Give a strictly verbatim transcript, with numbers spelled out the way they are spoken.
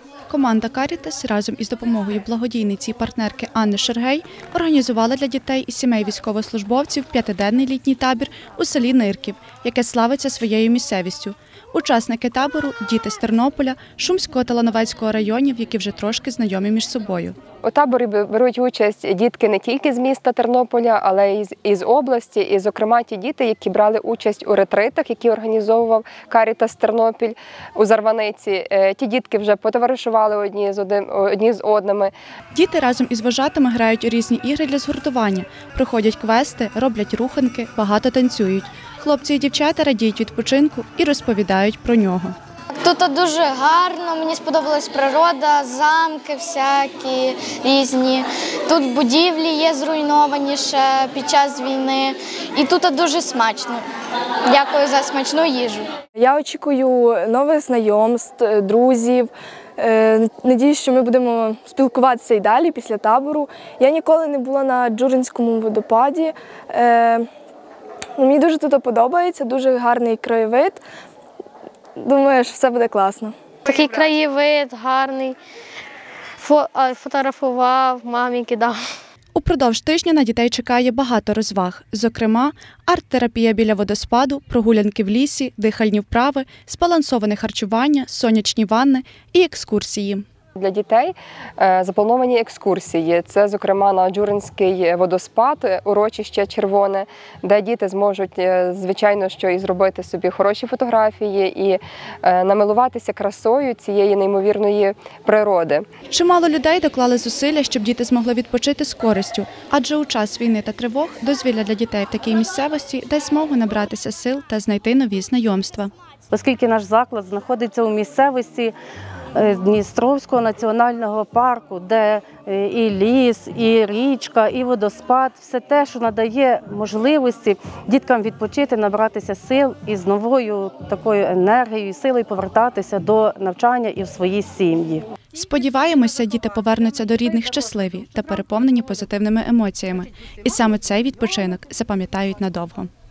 Команда «Карітас» разом із допомогою благодійниці і партнерки Анни Шергей організувала для дітей і сімей військовослужбовців п'ятиденний літній табір у селі Нирків, яке славиться своєю місцевістю. Учасники табору – діти з Тернополя, Шумського та Лановецького районів, які вже трошки знайомі між собою. У таборі беруть участь дітки не тільки з міста Тернополя, але й із області. І, зокрема, ті діти, які брали участь у ретритах, які організовував «Карітас Тернопіль» у Зарваниці. Ті дітки вже потоваришували одні з, один, одні з одними. Діти разом із вожатими грають у різні ігри для згуртування, проходять квести, роблять руханки, багато танцюють. Хлопці і дівчата радіють відпочинку і розповідають про нього. Тут дуже гарно, мені сподобалась природа, замки всякі різні. Тут будівлі є зруйновані ще під час війни. І тут дуже смачно. Дякую за смачну їжу. Я очікую нових знайомств, друзів. Надіюсь, що ми будемо спілкуватися і далі після табору. Я ніколи не була на Джуринському водопаді. Мені дуже тут подобається, дуже гарний краєвид. Думаю, що все буде класно. Такий краєвид гарний, фотографував, мамі кидав. Упродовж тижня на дітей чекає багато розваг. Зокрема, арт-терапія біля водоспаду, прогулянки в лісі, дихальні вправи, збалансоване харчування, сонячні ванни і екскурсії. Для дітей заплановані екскурсії. Це, зокрема, на Джуринський водоспад, урочище червоне, де діти зможуть, звичайно, що і зробити собі хороші фотографії, і намилуватися красою цієї неймовірної природи. Чимало людей доклали зусилля, щоб діти змогли відпочити з користю, адже у час війни та тривог дозвілля для дітей в такій місцевості дасть змогу набратися сил та знайти нові знайомства. Оскільки наш заклад знаходиться у місцевості Дністровського національного парку, де і ліс, і річка, і водоспад – все те, що надає можливості діткам відпочити, набратися сил і з новою такою енергією, силою повертатися до навчання і в свої сім'ї. Сподіваємося, діти повернуться до рідних щасливі та переповнені позитивними емоціями. І саме цей відпочинок запам'ятають надовго.